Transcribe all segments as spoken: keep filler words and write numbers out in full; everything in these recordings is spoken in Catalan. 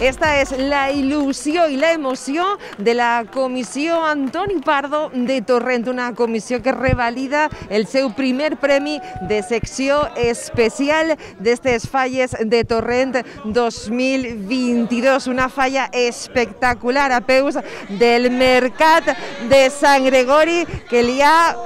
Esta és la il·lusió i la emoció de la comissió Antoni Pardo de Torrent, una comissió que revalida el seu primer premi de secció especial d'estes falles de Torrent dos mil vint-i-dos, una falla espectacular a peus del mercat de Sant Gregori que li ha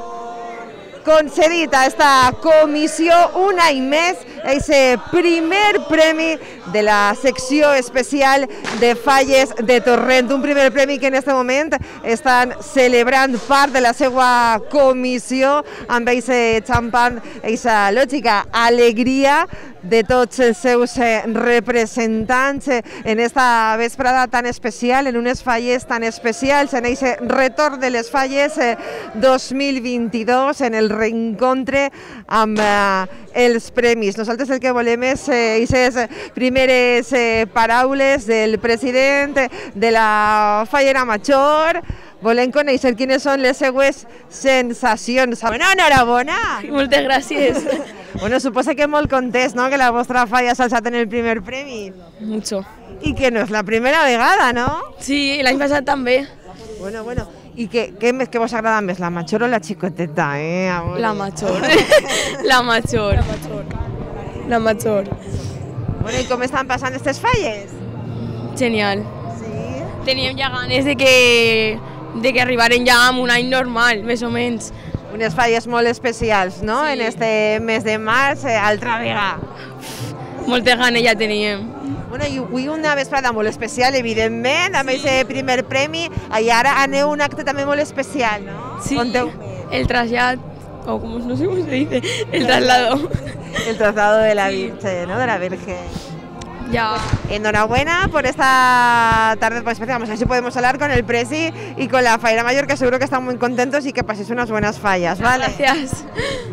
concedit a esta comissió un any més aquest primer premi de la secció especial de falles de Torrent, un primer premi que en aquest moment estan celebrant part de la seva comissió amb aquest xampan, aquesta lògica alegria de tots els seus representants en esta vesprada tan especial, en unes falles tan especials, en aquest retorn de les falles dos mil vint-i-dos, en el reencontre amb els premis. Nosaltres el que volem és aquestes primeres paraules del president de la Fallera Major. Volem conèixer quines són les seues sensacions. Bueno, enhorabona! Moltes gràcies. Bueno, suposa que molt contents, ¿no?, que la vostra falla s'ha alçat en el primer premi. Mucho. I que no és la primera vegada, no? Sí, l'any passat també. Bueno, bueno. I què, què, què vos agrada més, la major o la xicoteta, eh? Amor? La major. La major. La major. La major. Bueno, i com estan passant aquestes falles? Genial. Sí? Teníem ja ganes de que, de que arribaren ja amb un any normal, més o menys. Unes falles molt especials, no? Sí. En este mes de març, eh, altra vegada. Moltes ganes ja teníem. Bueno, i avui una vesprada molt especial, evidentment, amb aquest sí. primer premi, i ara aneu un acte també molt especial, no? Sí, Conteu. el trasllat, o com no sé com se dice, el traslado. El traslado de la Virgen, ¿no? De la Virgen. Ya. Enhorabuena por esta tarde pues, especial. Vamos a ver si podemos hablar con el Presi y con la Fallera Mayor, que seguro que están muy contentos y que paséis unas buenas fallas, ¿vale? Gracias.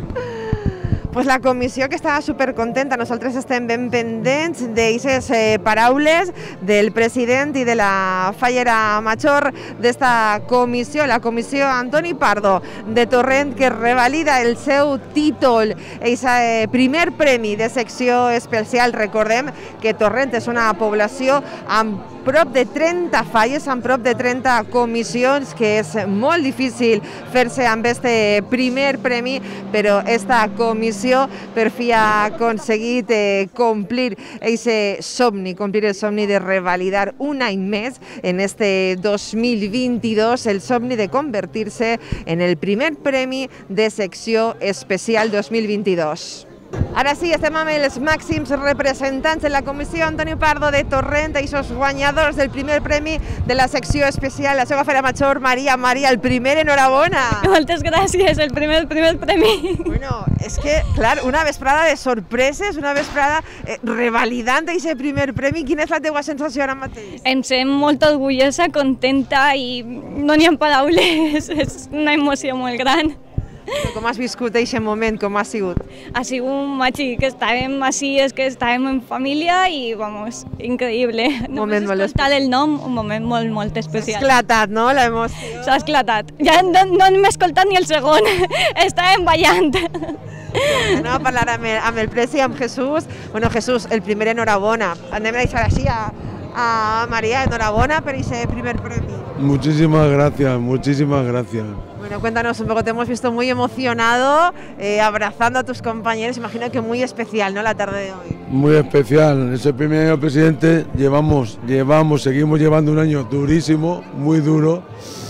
Pues la comissió que estava supercontenta, nosaltres estem ben pendents d'aquestes eh, paraules del president i de la Fallera Major d'esta comissió, la comissió Antoni Pardo de Torrent, que revalida el seu títol, aquest eh, primer premi de secció especial. Recordem que Torrent és una població amb prop de trenta falles, amb prop de trenta comissions, que és molt difícil fer-se amb este primer premi, però esta comissió per fi ha aconseguit eh, complir aquest somni, complir el somni de revalidar un any més en este dos mil vint-i-dos, el somni de convertir-se en el primer premi de secció especial dos mil vint-i-dos. Ara sí, estem amb els màxims representants de la comissió Antoni Pardo de Torrent, aquests guanyadors del primer premi de la secció especial, la seva Fallera Major, Maria. Maria, el primer, enhorabona. Moltes gràcies, el primer, el primer premi. Bueno, és que, clar, una vesprada de sorpreses, una vesprada eh, revalidant aquest primer premi. Quina és la teua sensació ara mateix? Em sent molt orgullosa, contenta i no n'hi ha paraules, és una emoció molt gran. Com has viscut aquest moment, com ha sigut? Ha sigut màgic, estàvem així, és que estàvem en família i, vamos, increïble. Només escoltar el nom, un moment molt, molt especial. S'ha esclatat, no?, l'emoció. S'ha esclatat. Ja no, no m'he escoltat ni el segon, estàvem ballant. Anem a parlar amb el, amb el Presi, amb Jesús. Bueno, Jesús, el primer, enhorabona. Anem a deixar així a, a Maria, enhorabona per aquest primer premi. Muchísimas gracias, muchísimas gracias. Bueno, cuéntanos un poco, te hemos visto muy emocionado, eh, abrazando a tus compañeros, imagino que muy especial, ¿no?, la tarde de hoy. Muy especial, ese primer año presidente, llevamos, llevamos, seguimos llevando un año durísimo, muy duro,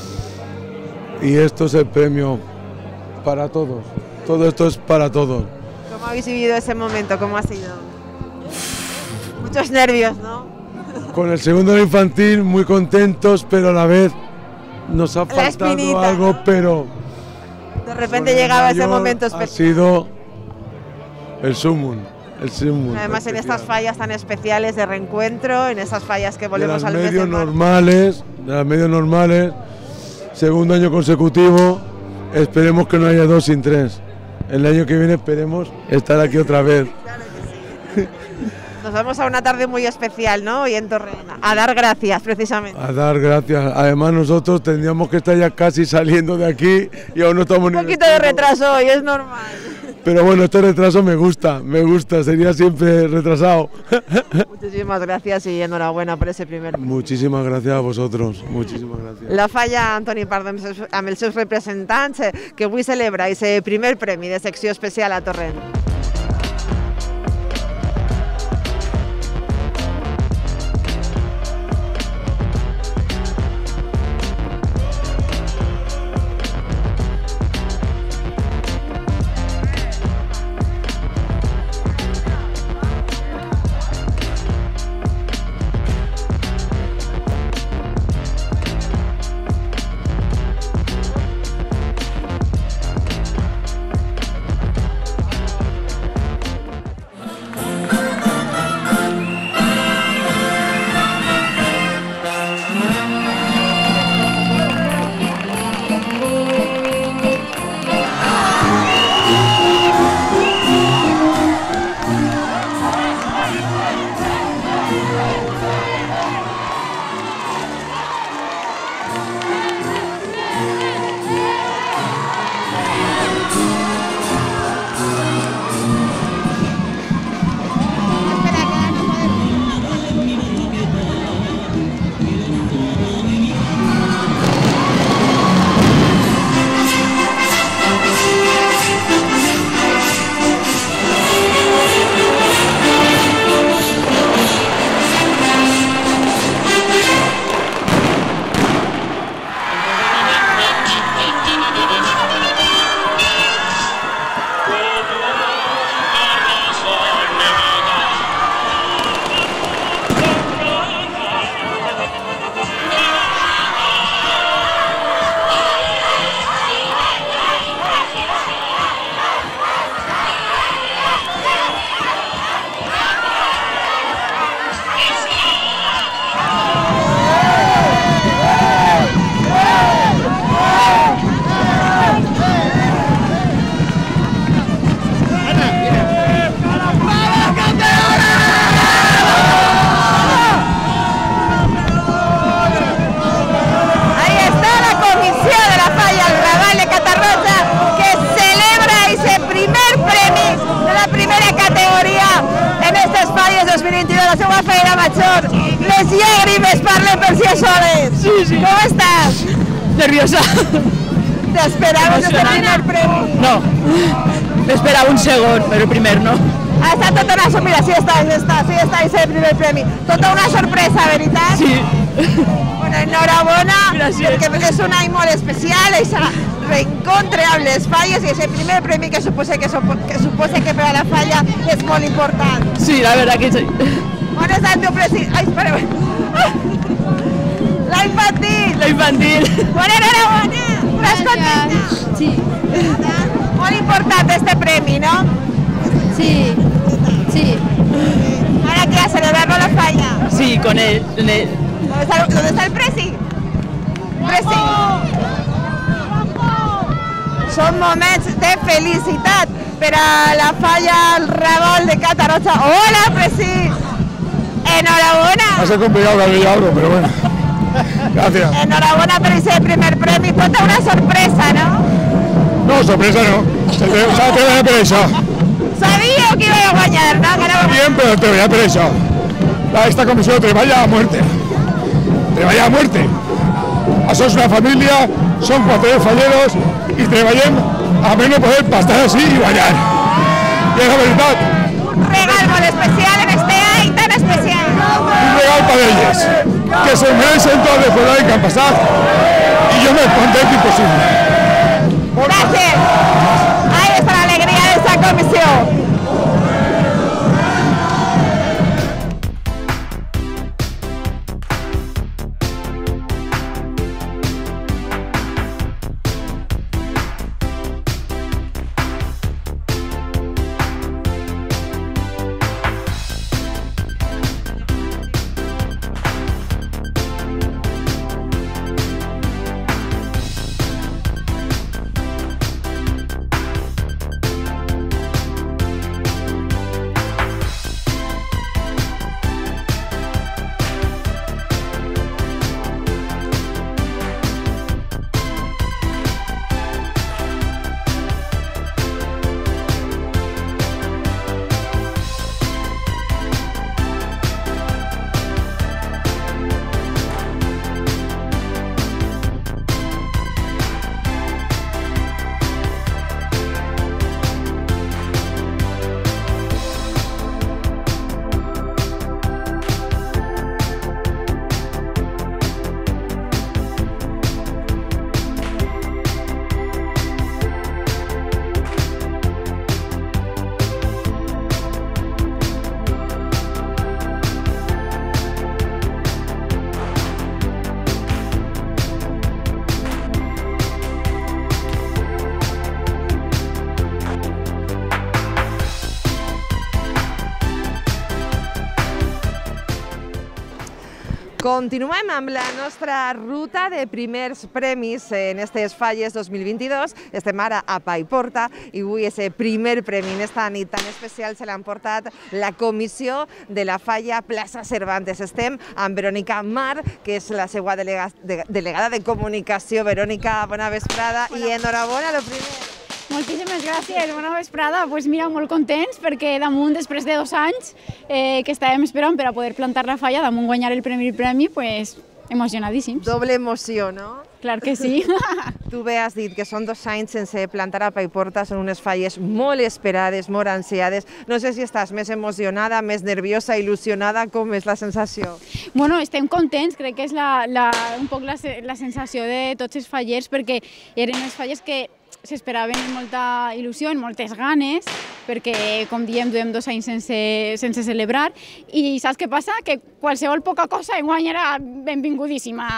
y esto es el premio para todos, todo esto es para todos. ¿Cómo habéis vivido ese momento? ¿Cómo ha sido? Muchos nervios, ¿no? Con el segundo año infantil, muy contentos, pero a la vez nos ha faltado espinita, algo, ¿no? Pero de repente llegaba ese momento especial. Ha sido el sumum, el sumum. Además especial. En estas fallas tan especiales de reencuentro, en estas fallas que volvemos al mes de medios normales, de las medios normales, segundo año consecutivo, esperemos que no haya dos sin tres. El año que viene esperemos estar aquí otra vez. Claro que sí. Nos vamos a una tarde muy especial, ¿no?, hoy en Torrent, a dar gracias, precisamente. A dar gracias. Además, nosotros tendríamos que estar ya casi saliendo de aquí y aún no estamos... Un poquito de retraso hoy, es normal. Pero bueno, este retraso me gusta, me gusta, sería siempre retrasado. Muchísimas gracias y enhorabuena por ese primer. Muchísimas gracias a vosotros, muchísimas gracias. La Falla Antoni Pardo amb els seus representants que avui celebra ese primer premi de secció especial a Torrent. dos mil veintidós, la seva feina major. Les llàgrimes parlen per si soles. Sí, sí. ¿Cómo estás? Nerviosa. ¿Te esperabas este primer premio? No, me esperaba un segon, pero el primer no. Ha estat tota una sorpresa, mira, sí està, sí està, sí està ese primer premi. Tota una sorpresa, veritat? Sí. Bueno, enhorabona, Gràcies. perquè és un any molt especial, aquesta reencontre amb les falles i ese primer premi que suposa que, que, suposa que per a la falla és molt important. Sí, la verdad que sí. On està el teu president? Ai, espera. La infantil. La infantil. Bona enhorabona. Estàs contenta? Sí. Molt important este premi, ¿no? Sí, sí. ¿Ahora qué? ¿A celebrarlo la falla? Sí, con él. Con él. ¿Dónde está, ¿Dónde está el presi? Presi. Són moments de felicitat per a la falla al Revolt de Catarroja. Hola, presi. Enhorabona. Va a ser complicado que yo abro, pero bueno. Gracias. Enhorabona per ese primer premi. Tota una sorpresa, ¿no? No, sorpresa no. Se te, o sea, te voy a pensar. Sabíeu que iba a guanyar, no? Que no... Bien, pero te voy a pensar. Esta comisión te vaya a muerte. Te vaya a muerte. Sos una familia, son cuatro falleros y treballen a menos poder pasar así y guanyar. Y es la verdad. Un regal molt especial en este any tan especial. Un regal para ellos, que se merecen todo de fuera que han pasado. Y yo me contento imposible. Gracias. Ahí está la alegría de esta comisión. Continuem amb la nostra ruta de primers premis en aquestes falles dos mil vint-i-dos. Estem ara a Paiporta i avui aquest primer premi en esta nit tan especial se l'han portat la comissió de la falla Plaça Cervantes. Estem amb Verònica Mar, que és la seva delega, de, delegada de comunicació. Verònica, bona vesprada i enhorabona, lo primer. Moltíssimes gràcies, bona vesprada. Pues mira, molt contents perquè damunt, després de dos anys eh, que estàvem esperant per a poder plantar la falla, damunt guanyar el primer premi, pues emocionadíssims. Doble emoció, no? Clar que sí. Tu bé has dit que són dos anys sense plantar a Paiporta, són unes falles molt esperades, molt ansiades. No sé si estàs més emocionada, més nerviosa, il·lusionada, com és la sensació? Bueno, estem contents, crec que és la, la, un poc la, la sensació de tots els fallers, perquè eren unes falles que s'esperaven amb molta il·lusió, amb moltes ganes, perquè, com diem, duem dos anys sense, sense celebrar, i saps què passa? Que qualsevol poca cosa enguany era benvingudíssima.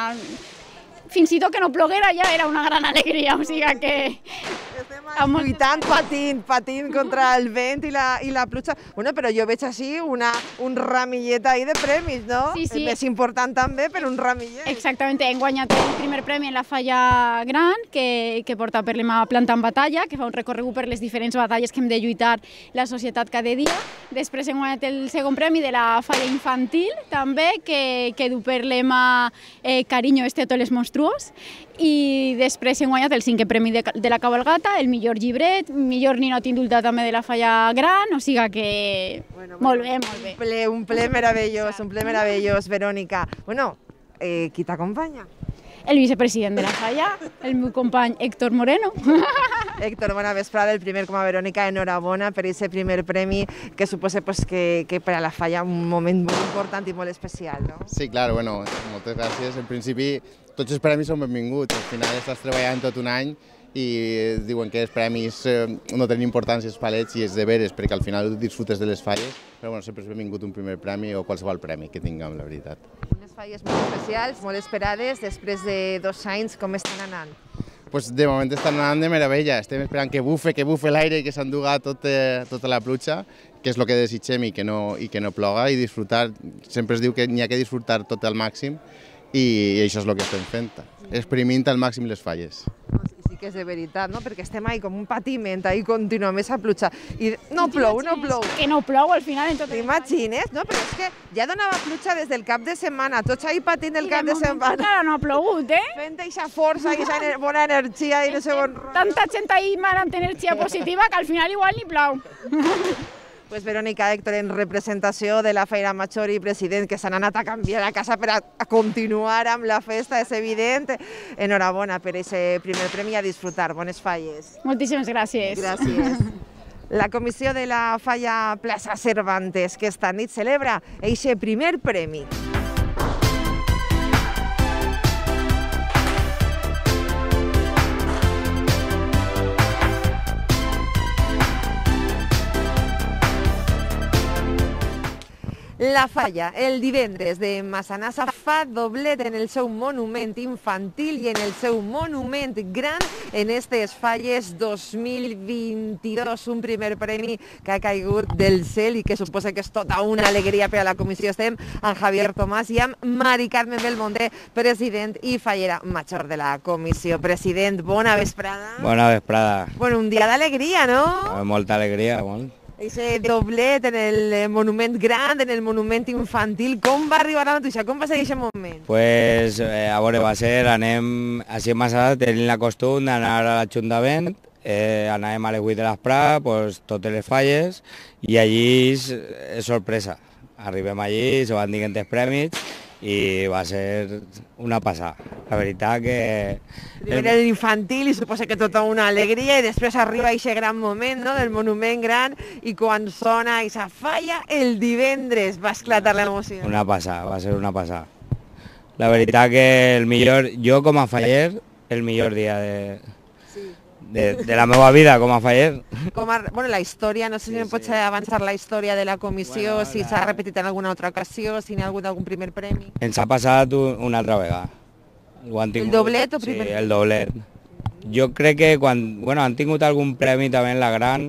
Fins i tot que no ploguera ja era una gran alegria, o sigui que... Estem lluitant, patint, patint contra el vent i la, i la pluja. Bueno, però jo veig així una, un ramillet ahí de premis, no? Sí, sí. És més important també, però un ramillet. Exactament, hem guanyat el primer premi en la falla gran, que, que porta per l'Ema Planta en Batalla, que fa un recorregut per les diferents batalles que hem de lluitar la societat cada dia. Després hem guanyat el segon premi de la falla infantil, també, que, que du per l'Ema eh, Cariño este tot les monstruos. I després hem guanyat el cinquè premi de, de la cabalgata, el millor llibret, millor ninot indultat també de la falla gran, o sigui que bueno, bueno, molt bé, molt bé. Un ple, un ple meravellós, un ple meravellós, Verònica. Bueno, eh, qui t'acompanya? El vicepresident de la falla, el meu company Héctor Moreno. Héctor, bona vesprada, el primer com a Verònica, enhorabona per aquest primer premi que suposa pues, que, que per a la falla un moment molt important i molt especial, no? Sí, clar, bueno, moltes gràcies. En principi, tots els premis són benvinguts. Al final estàs treballant tot un any i diuen que els premis eh, no tenen importància els palets i és de veres, perquè al final disfrutes de les falles, però bueno, sempre és benvingut un primer premi o qualsevol premi que tinguem, la veritat. Unes falles molt especials, molt esperades, després de dos anys, com estan anant? Pues de moment estan anant de meravella, estem esperant que bufe, que bufe l'aire i que s'enduga tot, eh, tota la pluja, que és el que desitgem i que no, i que no ploga, i disfrutar, sempre es diu que n'hi ha que disfrutar tot al màxim, i això és el que estem fent, exprimint al màxim les falles. Sí que és de veritat, no? Perquè estem ahí com un patiment, ahí continu, amb aquesta pluja, i no plou, no plou. Que no plou al final en tot el... T'imagines? No, però és que ja donava pluja des del cap de setmana, tots ahí patint el cap de setmana. Encara no ha plogut, eh? Fent aquesta força i aquesta bona energia i no sé bon rotllo. Tanta gent ahí amb energia positiva que al final igual ni plou. Pues Verònica, Héctor, en representació de la Feira Major i president, que s'han anat a canviar a casa per a, a continuar amb la festa, és evident. Enhorabona per aquest primer premi, a disfrutar. Bones falles. Moltíssimes gràcies. Gràcies. La comissió de la falla Plaça Cervantes, que esta nit celebra aquest primer premi. La falla, el divendres de Massanassa, fa doblet en el seu monument infantil i en el seu monument gran en aquestes falles dos mil vint-i-dos, un primer premi que ha caigut del cel i que suposa que és tota una alegria per a la comissió. Estem amb Javier Tomàs i amb Mari Carmen Belmonte, president i fallera major de la comissió. President, bona vesprada. Bona vesprada. Bueno, un dia d'alegria, no? Molta alegria, molt. Aquest doblet en el monument gran, en el monument infantil, com va arribar a la notícia? Com va ser aquest moment? Pues, eh, a veure, va ser, anem, així en Massà, tenim la costum d'anar a l'Ajuntament, eh, anàvem a les vuit de l'esprà, pues, totes les falles, i allí és, és sorpresa. Arribem allí, se van dient els premis, i va ser una passada. La veritat que... Primer el infantil i suposa que tota una alegria i després arriba aquest gran moment, no?, del monument gran, i quan sona aquesta falla, el divendres va esclatar l'emoció. Una passada, va ser una passada. La veritat que el millor, jo com a faller, el millor dia de... De, de la meva vida com a faller. Com a, bueno, la història, no sé si sí, em pots sí. avançar la història de la comissió, bueno, si s'ha la... repetit en alguna altra ocasió, si n'hi ha hagut algun primer premi. Ens ha passat una altra vegada. El doblet o primer? Sí, el doblet. Jo crec que quan bueno, han tingut algun premi també en la gran,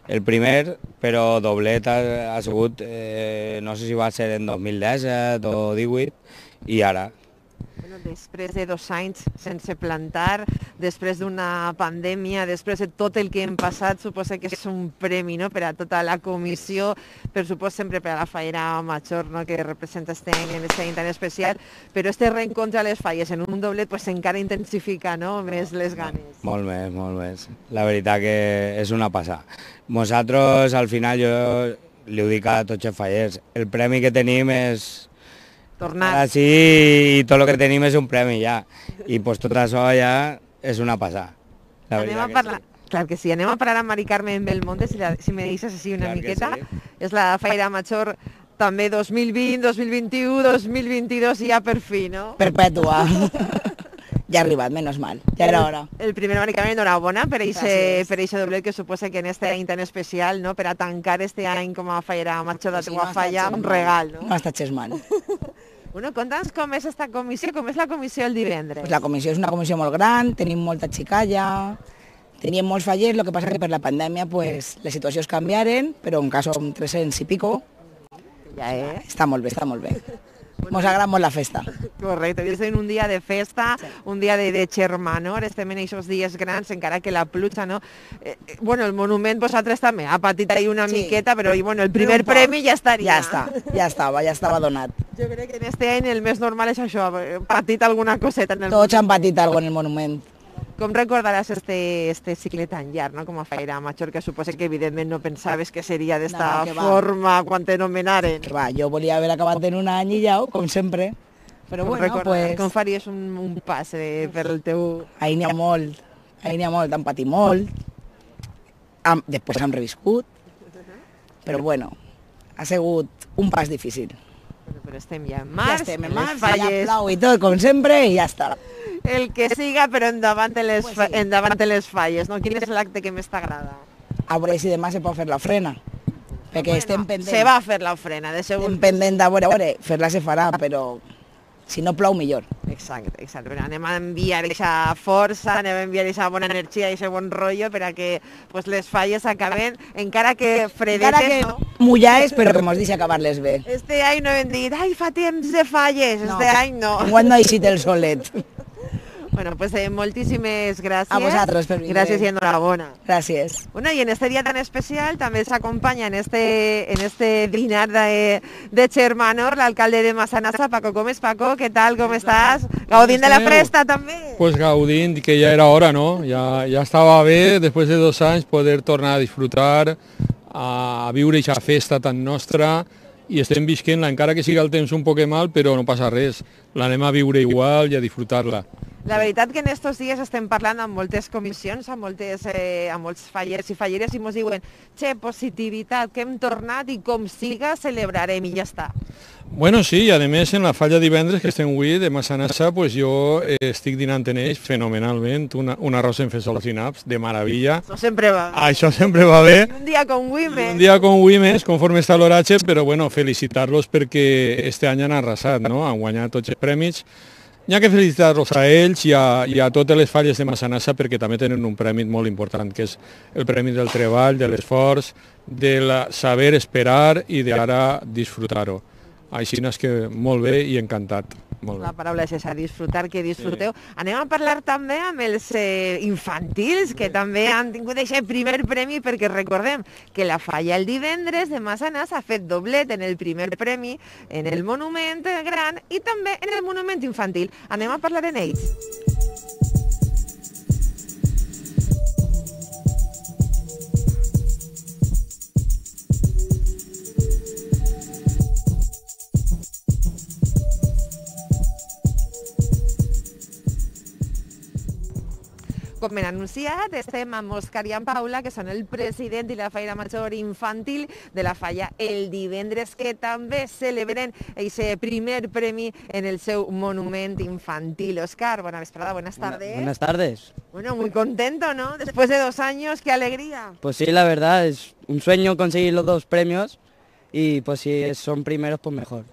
el primer, però doblet ha, ha sigut, eh, no sé si va ser en dos mil disset o divuit, i ara. Bueno, després de dos anys sense plantar, després d'una pandèmia, després de tot el que hem passat, suposo que és un premi, no?, per a tota la comissió, per suposo sempre per a la Fallera Major, no?, que representa este any en este any tan especial, però este reencontre a les falles en un doblet pues, encara intensifica, no?, més les ganes. Molt més, molt més. La veritat que és una passada. Nosaltres, al final, jo li ho dic a tots els fallers, el premi que tenim és tornar. Ara sí, i tot el que tenim és un premi ja. I pues, tot això ja és una passada. La anem a parlar, sí. Clar que sí, anem a parlar amb Mari Carmen Belmonte, si, la, si me deixes així una clar miqueta. Sí. És la Fallera Major també dos mil vint, dos mil vint-i-u, dos mil vint-i-dos i ja per fi, no? Perpètua. Ja ha arribat, menys mal, ja era hora. El primer, Mari Carmen, enhorabona per aquest doblet que suposa que en este any tan especial, no?, per a tancar este any com a Fallera Major de la teua falla, un regal, no? No està gens mal. Bueno, conta'ns com és esta comissió, com és la comissió el divendres. Pues la comissió és una comissió molt gran, tenim molta xicalla, teníem molts fallers, el que passa que per la pandèmia pues, les situacions canviaren, però en cas som tres-cents i pico. Ja és. Està molt bé, està molt bé. Ens agrada molt la festa. Correcte, estem en un dia de festa, sí. Un dia de, de xermanor, estem en aquests dies grans, encara que la pluja, no? Eh, bueno, el monument vosaltres també ha patit ahí una sí. miqueta, però bueno, el primer premi ja estaria. Ja està, ja estava, ja estava donat. Jo crec que en este any el més normal és això, patit alguna coseta en el Tots han patit alguna cosa en el monument. Com recordaràs este, este cicle tan llarg, no?, com a Fallera Major, que suposa que evidentment no pensaves que seria d'esta no, forma quan t'anomenaren? Que va, jo volia haver acabat en un any i ja, com sempre. Però com bueno, pues... Com faries un, un pas eh, per el teu... Ahí n'hi ha molt, ahí n'hi ha molt, han patit molt, han, després han reviscut, però bueno, ha sigut un pas difícil. Bueno, però estem ja en març, ja estem en març, falles... ja plau i tot, com sempre, i ja està. El que siga, però endavant les, pues sí. endavant les falles, no? Quin és l'acte que més t'agrada? A veure si demà se pot fer l'ofrena, perquè bueno, estem pendents. Se va fer l'ofrena, de segur. Estem pendents de veure, a veure, fer-la se farà, però si no plou millor. Exacte, exacte. Però anem a enviar aquesta força, anem a enviar aquesta bona energia i aquest bon rotllo per a que pues, les falles acaben, encara que fredetes, encara que no? Mullades, però que mos deixi acabar-les bé. Este any no hem dit, ai, fa temps de falles, no. Este any no. Enguany no ha eixit el solet. Bueno, pues eh, moltíssimes gràcies. A vosaltres per vindre. Gràcies i enhorabona. Gràcies. Bueno, i en este dia tan especial també s'acompanya en este, en este dinar de, de Xermanor l'alcalde de Massanassa, Paco Gómez. Paco, què tal, com estàs? Gaudint de la festa també? Pues gaudint, que ja era hora, no? Ja, ja estava bé, després de dos anys, poder tornar a disfrutar, a viure aquesta festa tan nostra, i estem visquent-la, encara que siga el temps un poc mal, però no passa res, l'anem a viure igual i a disfrutar-la. La veritat que en estos dies estem parlant amb moltes comissions, amb, moltes, eh, amb molts fallers i falleres i ens diuen, che, positivitat, que hem tornat i com siga celebrarem i ja està. Bueno, sí, i a més en la falla divendres que estem avui de Massanassa, pues jo eh, estic dinant en ells fenomenalment, una, un arròs en fesols i naps, de meravella. Això sempre va. Això sempre va bé. I un dia com avui més. Un dia com avui més, conforme està l'horatge, però bueno, felicitar-los perquè este any han arrasat, no? Han guanyat tots els premis. Hi ha que felicitar-los a ells i a, i a totes les falles de Massanassa perquè també tenen un premi molt important, que és el premi del treball, de l'esforç, de la saber esperar i d'ara disfrutar-ho. Així és que molt bé i encantat. Molt bé. La paraula és esa, disfrutar, que disfruteu. Sí. Anem a parlar també amb els eh, infantils, que també han tingut aquest primer premi, perquè recordem que la falla el divendres de Massanassa ha fet doblet en el primer premi, en el monument gran i també en el monument infantil. Anem a parlar en ells. Com hem anunciat, estem amb Òscar i amb Paula, que són el president i la Fallera Major infantil de la falla el divendres, que també celebren aquest primer premi en el seu monument infantil. Òscar, buena vesprada, buenas tardes. Buenas tardes. Bueno, muy contento, ¿no? Después de dos años, qué alegría. Pues sí, la verdad, es un sueño conseguir los dos premios y pues si son primeros, pues mejor.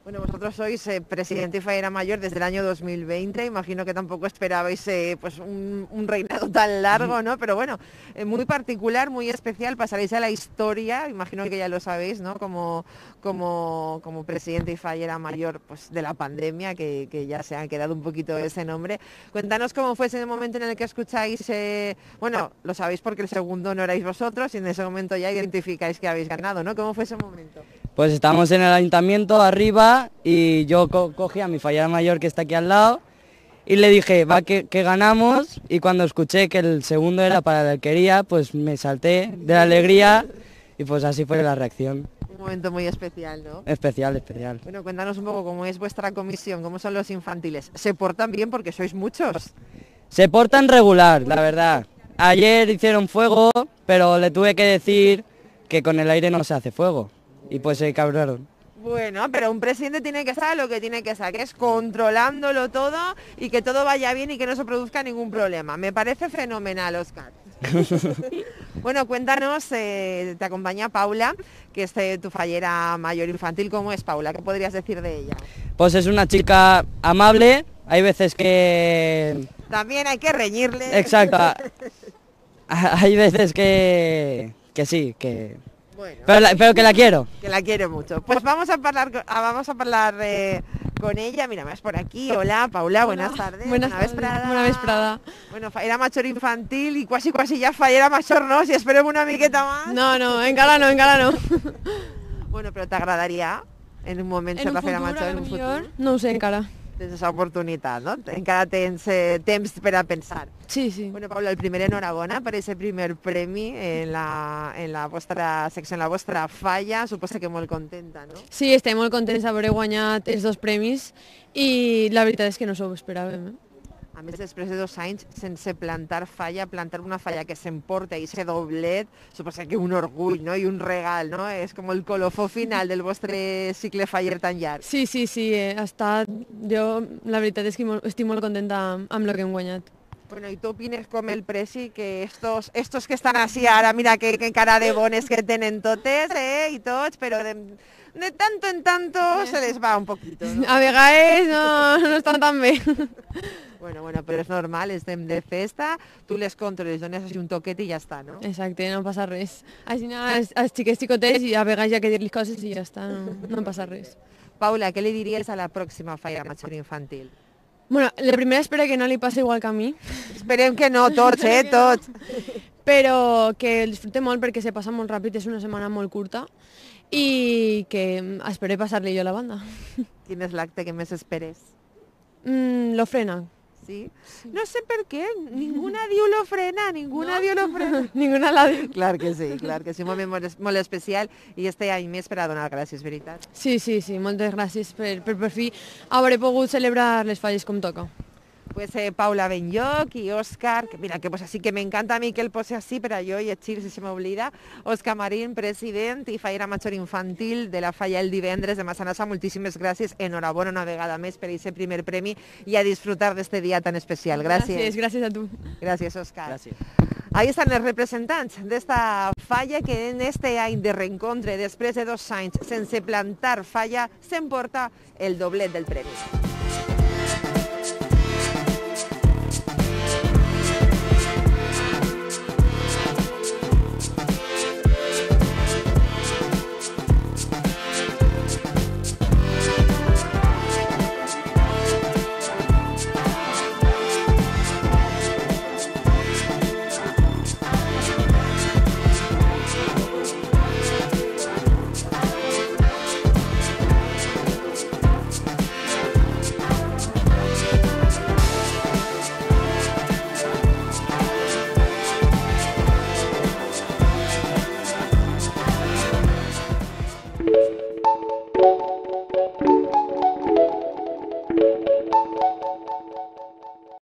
Bueno, vosotros sois eh, presidente y fallera mayor desde el año dos mil veinte, imagino que tampoco esperabais eh, pues un, un reinado tan largo, ¿no? Pero bueno, eh, muy particular, muy especial, pasaréis a la historia, imagino que ya lo sabéis, ¿no? Como, como, como presidente y fallera mayor pues, de la pandemia, que, que ya se ha quedado un poquito ese nombre. Cuéntanos cómo fue ese momento en el que escucháis, eh, bueno, lo sabéis porque el segundo no erais vosotros y en ese momento ya identificáis que habéis ganado, ¿no? ¿Cómo fue ese momento? Pues estábamos en el ayuntamiento arriba y yo co cogí a mi fallera mayor que está aquí al lado y le dije, va, que, que ganamos, y cuando escuché que el segundo era para la alquería, pues me salté de la alegría y pues así fue la reacción. Un momento muy especial, ¿no? Especial, especial. Bueno, cuéntanos un poco cómo es vuestra comisión, cómo son los infantiles. ¿Se portan bien porque sois muchos? Se portan regular, la verdad. Ayer hicieron fuego, pero le tuve que decir que con el aire no se hace fuego. Y pues se cabrearon. Bueno, pero un presidente tiene que estar lo que tiene que estar, que es controlándolo todo y que todo vaya bien y que no se produzca ningún problema. Me parece fenomenal, Óscar. Bueno, cuéntanos, eh, te acompaña Paula, que es eh, tu fallera mayor infantil. ¿Cómo es Paula? ¿Qué podrías decir de ella? Pues es una chica amable, hay veces que... También hay que reñirle. Exacto. Hay veces que... que sí, que... Bueno, pero, la, pero que la quiero. Que la quiere mucho. Pues vamos a hablar, vamos a hablar eh, con ella. Mira, más por aquí. Hola, Paula, buenas Hola. tardes. Buenas tardes. Buena vesprada. Bueno, fallera mayor infantil y quasi quasi ya fallera mayor, no? Si esperem una miqueta más. No, no, encara no, encara no. Bueno, però t'agradaria en un moment ser la fallera mayor en un futur? No ho sé encara. Tens aquesta oportunitat, no? Encara tens eh, temps per a pensar. Sí, sí. Bueno, Paula, el primer enhorabona per aquest primer premi en la, en la vostra secció, en la vostra falla. Suposo que molt contenta, no? Sí, estem molt contents d'haver guanyat els dos premis i la veritat és que no s'ho esperàvem. Eh? A més, després de dos anys sense plantar falla, plantar una falla que s'emporta i ese doblet, suposa que un orgull, no? I un regal, no? És com el colofó final del vostre cicle faller tan llarg. Sí, sí, sí, ha estat... Jo, la veritat és que estic molt contenta amb el que hem guanyat. Bueno, ¿y tú opinas com el presi que estos, estos que estan així ara, mira que, que cara de bones que tenen totes, eh, i tots, però de, de tanto en tanto se les va un poquito, no? A vegades no, no estan tan bé. Bueno, bueno, però és normal, estem de festa, tu les controles, dones així un toquet i ja està, no? Exacte, no passa res. Així als, als xiquets xicotets i a vegades hi ha que dir-los coses i ja està, no, no passa res. Paula, què li diries a la pròxima fallera major infantil? Bueno, la primera espera que no li passi igual que a mi. Esperem que no, tots, eh, tots. Però que el disfrute molt perquè se passa molt ràpid, és una setmana molt curta i que espero passar-li jo a la banda. Quin és l'acte que més esperes? Mm, l'ofrena. Sí? No sé per què, ninguna diu l'ofrena, ninguna no? diu l'ofrena. Ninguna la diu. Clar que sí, clar que sí, un moment molt, molt especial i este any més per a donar gràcies, veritat? Sí, sí, sí, moltes gràcies per, per, per fi haver pogut celebrar les falles com toca. Pues eh, Paula Benlloch y Óscar, que mira que pues así que me encanta a mí que él pose así, pero yo y Chile si se me olvida. Óscar Marín, president i fallera major infantil de la falla el divendres de Massanassa, moltíssimes gràcies, enhorabona una vegada més per aquest primer premi i a disfrutar d'este dia tan especial. Gràcies. Gràcies, gràcies a tu. Gràcies, Óscar. Gràcies. Ahí estan els representants d'esta falla que en este any de reencontre, després de dos anys sense plantar falla, s'emporta el doblet del premi.